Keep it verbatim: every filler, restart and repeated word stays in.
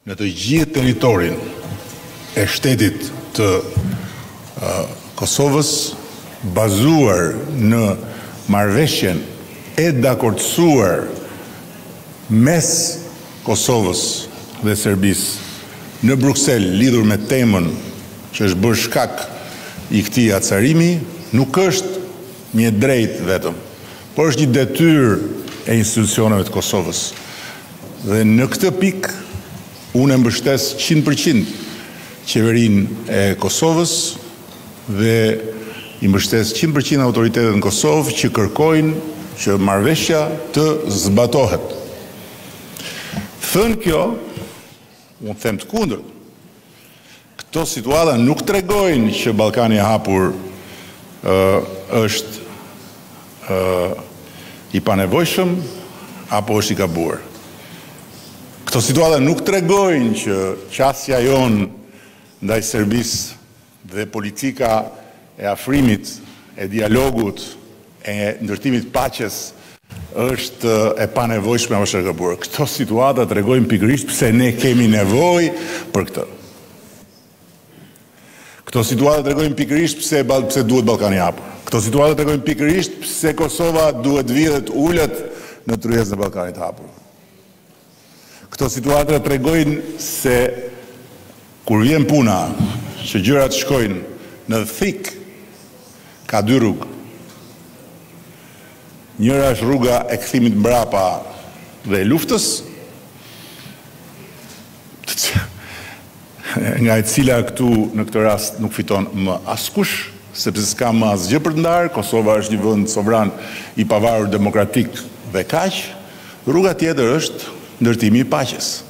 në të gjithë territorin e shtetit të uh, Kosovës, bazuar në marrëveshjen e dakordsuar mes Kosovës dhe Serbisë në Bruksel lidhur me temën që është bërë shkak i këtij acarimi, nuk është një drejt vetëm, por është një detyrë e institucioneve të Kosovës. Dhe në këtë pikë unë e mbështes njëntëqind përqind qeverinë e Kosovës dhe i mbështes njëntëqind përqind autoritetet në Kosovë që kërkojnë që marrëveshja të zbatohet. Thënë kjo, unë them të kundërt. Këto situata nuk tregojnë që Ballkani i hapur uh, është uh, i panevojshëm apo është i gabuar. Këto situata nuk tregojnë që qasja jonë ndaj Serbisë dhe politika e afrimit, e dialogut, e ndërtimit paqes është e panevojshme apo është e gabuar. Këto situata tregojnë pikërisht pse ne kemi nevojë për këtë. Këto situata tregojnë pikërisht pse pse duhet Ballkani i hapur. Këto situata tregojnë pikërisht pse Kosova duhet vidhet ulët në tryezën e Ballkanit të hapur. Këto situata tregojnë se kur vjen puna që gjërat shkojnë në thik, ka dy rrugë. Njëra është rruga e kthimit mbrapa dhe e luftës, nga e cila këtu në këtë rast nuk fiton më askush, sepse s'ka më asgjë për të ndarë. Kosova është një vend sovran i pavarur demokratik dhe kaq. Rruga tjetër është ndërtimi i paqes.